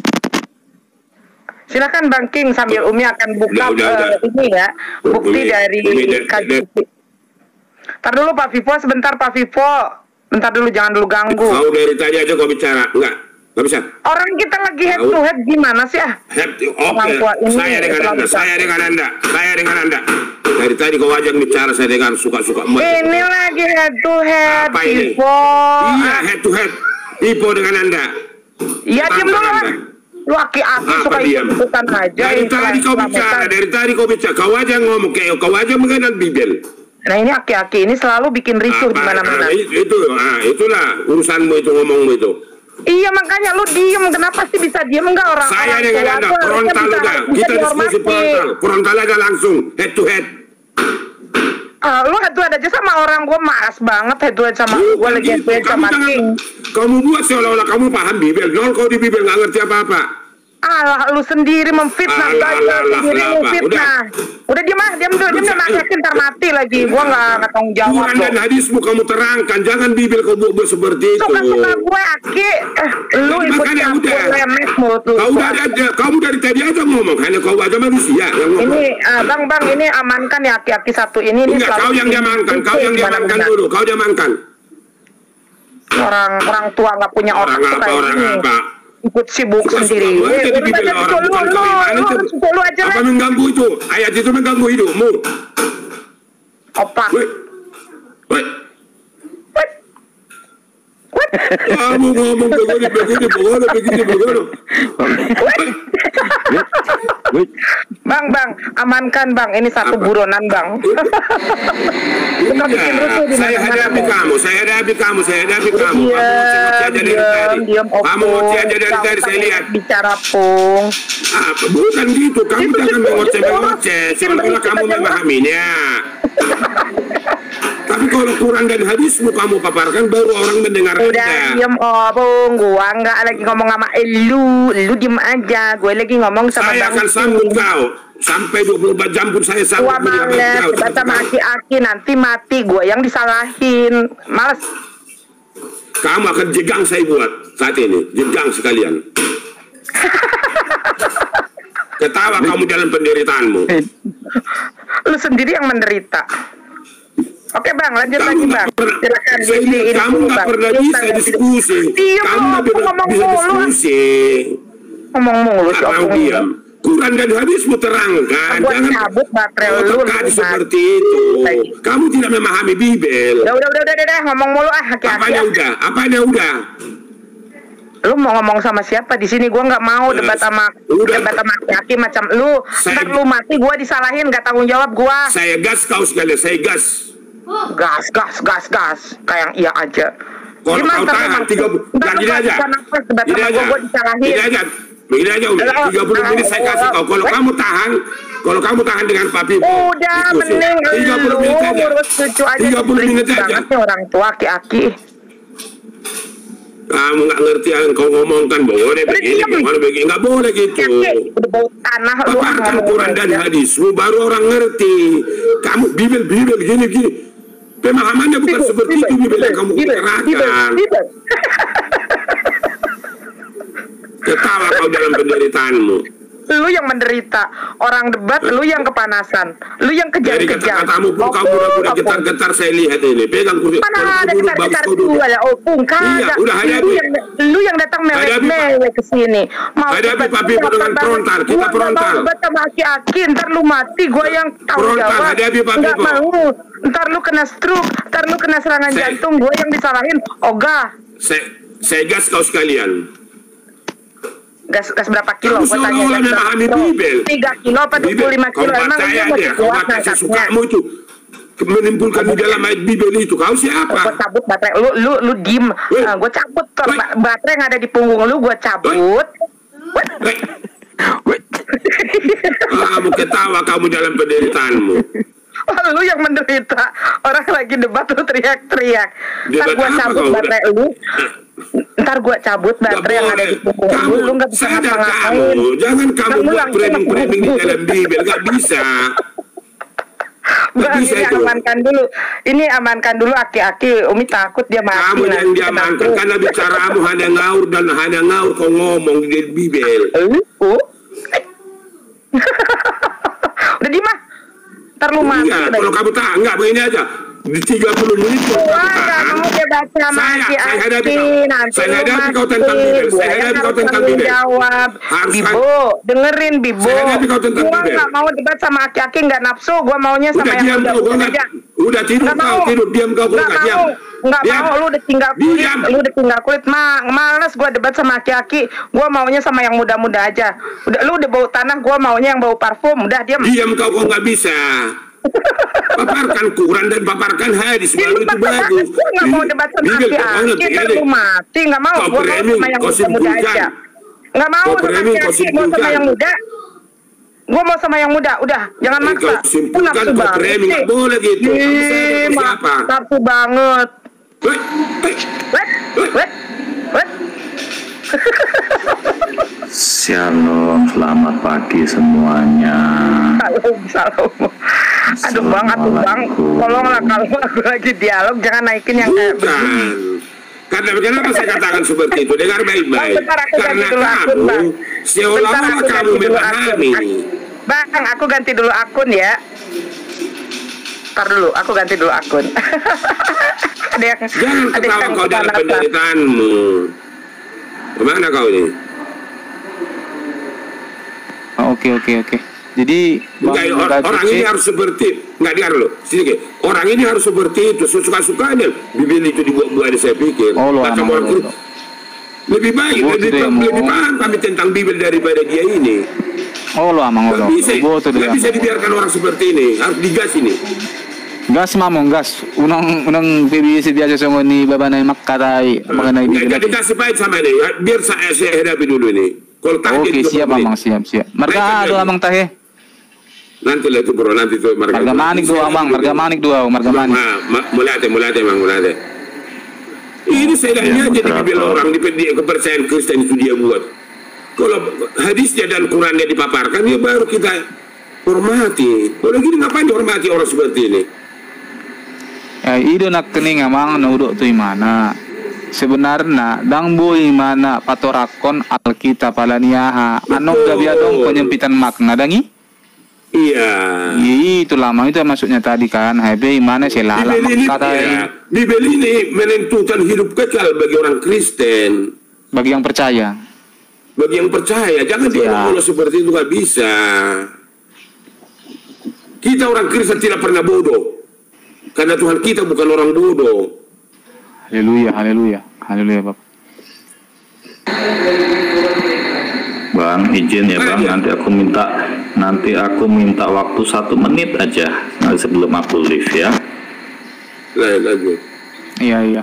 Silakan Bang King sambil Umi akan buka udah, udah, uh, ini ya bukti Umi, dari kajian. Ntar dulu Pak Vivo, sebentar Pak Vivo. Bentar dulu, jangan dulu ganggu. Kau dari tadi aja kau bicara, enggak? Enggak bisa. Orang kita lagi head to head gimana sih ah? Head to, oke. Okay. Saya dengan Anda, saya dengan Anda, saya dengan Anda. Dari tadi kau ajak bicara, saya dengan suka-suka. Ini lagi head to head, apa ini? Vivo. Iya, head to head. Vivo dengan Anda. Iya, diam dulu lah. Lu aki-aki suka ikutan aja. Dari tadi kau bicara, dari tadi kau bicara. Kau aja ngomong, kayak kau aja mengenal Bibel. Nah ini aki-aki ini selalu bikin ricuh di mana-mana. Itu, ah, itulah urusanmu itu, ngomongmu itu. Iya makanya lu diem, kenapa sih bisa diem enggak orang? Saya dengan Anda frontal udah, kita diskusi frontal, frontal aja langsung, head to head. Ah, lu head to head aja sama orang, gua malas banget head to head sama lu, gua lagi head to head sama King. Kamu buat seolah-olah kamu paham Bibel, nol kau di Bibel nggak ngerti apa-apa. Alah, lu sendiri memfitnah, saya sendiri memfitnah. Udah diam ah, diam dulu, diam dulu, yakin ntar mati lagi. Gua nggak nggak tanggung jawab. Quran dan hadismu kamu terangkan, jangan Bibel kau buat seperti itu. Suka-suka gue Aki, eh, lu ikut campur remes mulut lu. Kau dari aja, kamu dari tadi aja ngomong, hanya kau aja manusia yang ngomong. Ini uh, bang bang, ini amankan ya Aki-Aki satu ini. Ini enggak, kau yang diamankan, kau yang diamankan dulu, kau diamankan. Orang orang tua nggak punya otak orang apa, orang apa? Ikut sibuk suka, sendiri. Suka, eh, jadi Bibel orang bukan kau yang itu. Lu aja apa mengganggu itu? Ayat itu mengganggu hidupmu. Opak. Wait. Wait. Kamu ngomong begini, begini, begini, begini, begini. Bang, bang, amankan bang. Ini satu apa? Buronan bang. Kita bikin rusuh di saya hadapi kamu, saya hadapi kamu, saya hadapi kamu. Kamu ngoceh aja dari tadi, saya lihat. Bicara pung. Apa? Bukan gitu, kamu jangan mengoceh-mengoceh. Seolah-olah kamu memahaminya. Tapi kalau Quran dan hadismu kamu paparkan, baru orang mendengar. Udah diem oh bung, gua nggak lagi ngomong sama elu, lu diem aja. Gue lagi ngomong sama saya akan sambut kau sampai dua puluh empat jam pun saya sambut. Gua males, baca aki-aki nanti mati. Gua yang disalahin, males. Kamu akan jegang saya buat saat ini, jegang sekalian. Ketawa kamu dalam penderitaanmu. Lu sendiri yang menderita. Oke bang, lanjut kamu lagi bang. Pernah, silakan. Saya ini, ini kamu nggak pernah bisa diskusi. Diam kamu nggak pernah bisa diskusi. Ngomong mulu. Kamu diam. Quran dan hadismu terangkan. Aku jangan cabut baterai lu. Terkait seperti itu. Lagi. Kamu tidak memahami Bibel. Udah, udah, udah, udah, udah. Ngomong mulu ah. Haki-haki. Apanya udah? Apanya udah? Lu mau ngomong sama siapa di sini? Gua nggak mau debat sama udah. debat sama aki-aki macam lu. Ntar lu mati, gua disalahin, nggak tanggung jawab gua. Saya gas kau sekali, saya gas. Gas, gas, gas, gas. Kayak iya aja. Kalau kau tahan tiga puluh, gini aja. Gini aja. Gini aja. Begini aja udah. Tiga puluh menit saya kasih kau. Kalau kamu tahan, kalau kamu tahan dengan papi. Udah, mending tiga puluh menit aja. Tiga puluh menit aja. Orang tua aki-aki. Kamu nggak ngerti yang kau ngomongkan, boleh begini, boleh begini, nggak boleh gitu. Tanah lu paparkan Quran dan hadismu, baru orang ngerti. Kamu Bibel, Bibel, gini, gini. Pemahamannya bukan Bibel, seperti Bibel, itu Bibel yang kamu utarakan. Ketawa kau dalam penderitaanmu. Lu yang menderita. Orang debat, lu yang kepanasan. Lu yang Dari kejang-kejang. kata-katamu pun kamu udah getar-getar saya lihat ini. Pegang kursi. Mana ada getar-getar gua ya, Opung, Iya, kagak. udah hadapi. Lu yang lu yang datang Hadapi, Pak. mewek-mewek ke sini. Mau Hadapi, debat, Pak Bimo, gua dengan apa frontal. banget. Kita Gua nggak frontal. mau debat sama aki-aki, ntar lu mati, gua yang tahu Frontal, jawab. hadapi, Pak Nggak Bimo. mau. Ntar lu kena stroke, ntar lu kena serangan Saya- jantung, gua yang disalahin. Ogah. Saya, saya gas kau sekalian. Gas, gas berapa kilo? Kamu Gua tanya seolah-olah gas berapa memahami kilo? Bibel. tiga kilo apa dua puluh lima kilo? Kau Emang percaya dia dia, masih kau kuat baca angkatnya? sesukamu itu. Menimbulkan di dalam ayat Bibel itu. Kau Gue siapa? cabut baterai lu, lu, lu diem. Weh. Nah, gue cabut tuh Weh. ba- baterai yang ada di punggung lu, gue cabut. Hei. Kamu ketawa kamu dalam penderitaanmu. Oh, lu yang menderita. Orang lagi debat lu teriak-teriak. Ntar Debat gue apa cabut kau? baterai lu. Ntar gue cabut baterai yang ada di punggung kamu, lu. Lu gak bisa sadar ngapa-ngapain. kamu, jangan kamu Kamu buat langsung framing-framing di dalam Bibel, gak bisa. Bang, bisa ini itu. amankan dulu. Ini amankan dulu aki-aki. Umi takut dia mati. Kamu yang nanti diamankan kena karena bicaramu hanya ngaur dan hanya ngaur kau ngomong di Bibel. stroke. Oh. Udah di mah. Ntar lu mati. Iya, udah. kalau kamu tak, enggak begini aja. Di tiga puluh menit kau Gua kamu gak tahan. mau debat sama Saya, aki-aki. saya hadapi kau. Nanti Saya lu hadapi kau mati. tentang Bibel. Gua Saya yang hadapi kau harus tentang tanggung Bibel. jawab. Harus Bibo, dengerin Bibo. Saya hadapi kau tentang Gua Bibel. gak mau debat sama aki-aki, gak nafsu. Gua maunya sama Udah yang diam udah kau, kau udah enggak. aja. Udah tidur Nggak kau, mau. tidur diam kau, kau Nggak enggak diam. mau, nggak Diam. mau, lu udah tinggal kulit, Diam. lu udah tinggal kulit, ma males gua debat sama aki-aki, gua maunya sama yang muda-muda aja. Udah, lu udah bau tanah, gua maunya yang bau parfum, udah diam. Diam kau, kau nggak bisa. Paparkan Quran dan paparkan hadis, baru itu bagus. Gua nggak mau debat sama Bibel, kau aki-aki, ngerti, ntar ini. lu mati, nggak mau, Kau gua mau framing, sama yang kau muda-muda simpulkan. aja. Nggak mau Kau sama framing, kau aki-aki, gua sama simpulkan. yang muda. Gua mau sama yang muda, udah, jangan Eh, maksa. kau simpulkan, Nafsu kau banget framing, sih. nggak boleh gitu. Kamu Ih, sadar ma- siapa? nafsu banget. Weh, weh. Wet, wet, wet. Shalom, selamat pagi semuanya. Salam, salam. Aduh bang, aduh bang, tolonglah kalau aku lagi dialog jangan naikin yang kayak begini. Bukan. Karena kenapa saya katakan seperti itu? Dengar baik-baik. Bang, bentar, aku Karena ganti dulu akun, kamu Bang. seolah-olah Bentar, aku kamu ganti dulu memahami. akun. Bang, aku ganti dulu akun ya. Ntar dulu, aku ganti dulu akun. Ada yang Jangan ada ketawa yang kau dalam kepanasan. penderitaanmu. Kemana kau ini? Oh, Oke oke oke. Jadi Enggak, Bang or- Gatot orang C- ini harus seperti enggak dengar lo. Sedikit. Orang ini harus seperti itu, sesuka-sukanya. Bibel itu dibuat-buat saya pikir. Oh, lo Macam aman, orang lo, kur- lo. lebih baik, Oh, lebih, tidak, lebih, lebih mau. paham kami tentang Bibel daripada dia ini. Oh lo amang Nggak lo. bisa, Bo tuh nggak dia. bisa dibiarkan orang seperti ini. Harus digas ini. Gas mamong gas. Unang unang P B C biasa songo ni baba na makkatai mengenai Nggak Bibel. jadi kasih pahit sama ini. Biar saya, saya hadapi dulu ini. Kalau tahan Oke jadi siap dua menit. amang siap siap. Marga Baik, ado baik. amang tahe. Nanti lah itu bro, nanti itu marga. Marga manik dua amang, marga manik dua, marga manik. Ma, ma, mulai deh, mulai deh, mang, mulai deh. Ini sedangnya jadi Bibel orang di, di kepercayaan Kristen itu dia buat. Kalau hadisnya dan Qurannya dipaparkan, ya baru kita hormati. Kalau gini ngapain dihormati orang seperti ini? Ya ido nak kening amang nuduk tu imana. Sebenarnya dang boy mana patorakon Alkitab alaniaha. Anok gabi adong penyempitan makna dangi. Iya. Iya itu lama itu maksudnya tadi kan. Hebe mana selala Bibel ini, kata ya, Bibel ini menentukan hidup kekal bagi orang Kristen. bagi yang percaya. Bagi yang percaya, jangan Ya. diolok-olok seperti itu, gak bisa. Kita orang Kristen tidak pernah bodoh. Karena Tuhan kita bukan orang bodoh. Haleluya, haleluya, haleluya Bapak. Bang, izin ya Bang, nanti aku minta nanti aku minta waktu satu menit aja nanti sebelum aku live ya. Nah, lagi. Iya iya.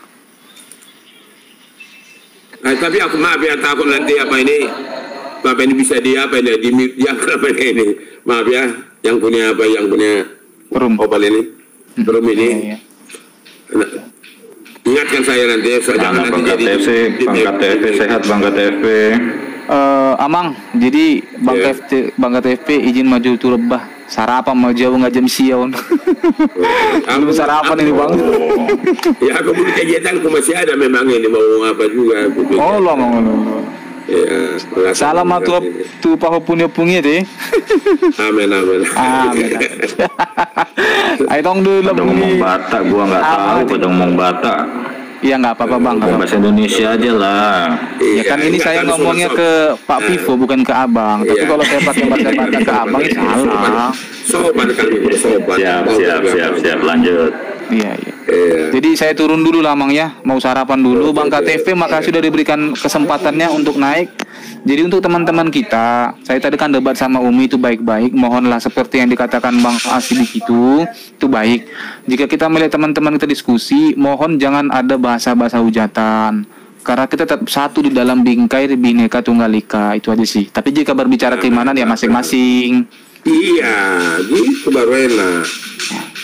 Nah, tapi aku maaf ya, takut nanti apa ini, apa ini bisa dia apa ini di yang apa ini, maaf ya, yang punya apa yang punya Perum. opal ini, perum ini. Iya, iya. Nah, ingatkan saya nanti, so, jangan Bang nanti K T jadi F, Bang K T F sehat Bang K T F. Eh, Amang, jadi Bang Iya. K F T, Bang K T F P izin maju tu lebah. Sarapan mau jauh nggak jam siang. Belum sarapan ini Bang. Ya, aku belum kegiatan, aku masih ada memang ini mau apa juga. Aku pikir. Oh lo Amang lo. Ya, salam atu tu paho punya pungi deh. Amin amin. Amin. Ayo dong dulu Pada ngomong Batak, gua nggak tahu pada ngomong Batak. Iya nggak apa-apa bang. Ngomong bahasa Indonesia aja lah. Ya kan ini saya ngomongnya ke Pak Vivo bukan ke abang. Tapi kalau saya pakai bahasa Batak ke abang itu salah. Sobat kali sobat. Siap siap siap siap lanjut. Iya iya. Jadi saya turun dulu lah Mang ya, mau sarapan dulu. Bang K T V makasih sudah diberikan kesempatannya untuk naik. Jadi untuk teman-teman kita, saya tadi kan debat sama Umi itu baik-baik. Mohonlah seperti yang dikatakan Bang Asidik itu, itu baik. Jika kita melihat teman-teman kita diskusi, mohon jangan ada bahasa-bahasa hujatan. Karena kita tetap satu di dalam bingkai Bhinneka Tunggal Ika, itu aja sih. Tapi jika berbicara keimanan ya masing-masing. Iya, gitu baru enak.